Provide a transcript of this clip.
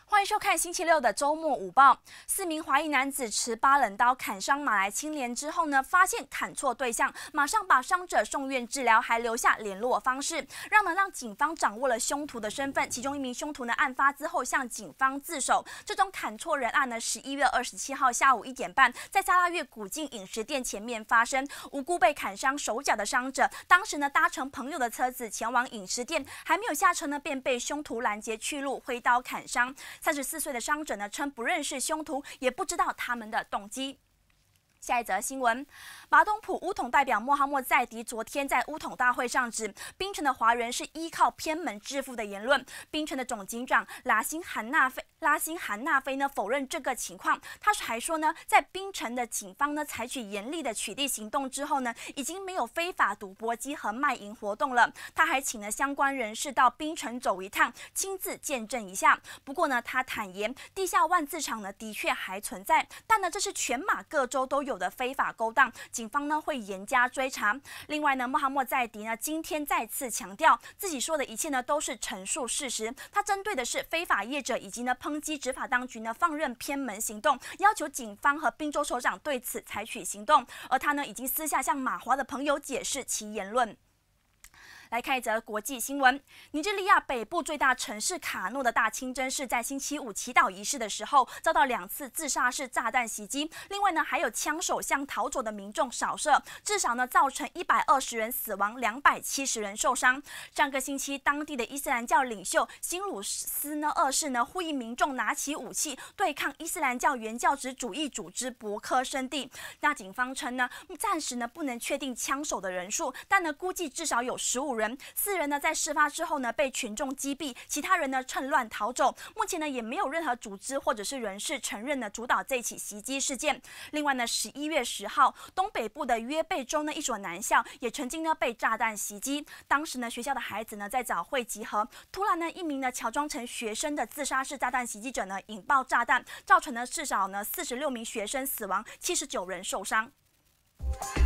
欢迎收看星期六的周末午报。4名华裔男子持8冷刀砍伤马来青年之后呢，发现砍错对象，马上把伤者送院治疗，还留下联络方式，让警方掌握了凶徒的身份。其中一名凶徒呢，案发之后向警方自首。这种砍错人案呢，11月27号下午1点半，在沙拉越古晋饮食店前面发生。无辜被砍伤手脚的伤者，当时呢搭乘朋友的车子前往饮食店，还没有下车呢，便被凶徒拦截去路，挥刀砍伤。34岁的伤者呢称不认识凶徒，也不知道他们的动机。下一则新闻，马东埔巫统代表穆罕默在迪昨天在巫统大会上指，槟城的华人是依靠偏门致富的言论。槟城的总警长拉辛韩纳菲呢否认这个情况，他还说呢，在槟城的警方呢采取严厉的取缔行动之后呢，已经没有非法赌博机和卖淫活动了。他还请了相关人士到槟城走一趟，亲自见证一下。不过呢，他坦言地下万字场呢的确还存在，但呢这是全马各州都有的非法勾当，警方呢会严加追查。另外呢，穆罕默在迪呢今天再次强调，自己说的一切呢都是陈述事实。他针对的是非法业者以及呢抨击执法当局呢放任偏门行动，要求警方和宾州首长对此采取行动。而他呢已经私下向马华的朋友解释其言论。来看一则国际新闻，尼日利亚北部最大城市卡诺的大清真寺在星期五祈祷仪式的时候，遭到2次自杀式炸弹袭击。另外呢，还有枪手向逃走的民众扫射，至少呢造成120人死亡，270人受伤。上个星期，当地的伊斯兰教领袖辛鲁斯呢2世呢呼吁民众拿起武器对抗伊斯兰教原教旨主义组织博科圣地。那警方称呢，暂时呢不能确定枪手的人数，但呢估计至少有15人。4人呢在事发之后呢被群众击毙，其他人呢趁乱逃走。目前呢也没有任何组织或者是人士承认呢主导这起袭击事件。另外呢，11月10号，东北部的约贝州呢一所男校也曾经呢被炸弹袭击。当时呢学校的孩子呢在早会集合，突然呢一名呢乔装成学生的自杀式炸弹袭击者呢引爆炸弹，造成呢至少呢46名学生死亡，79人受伤。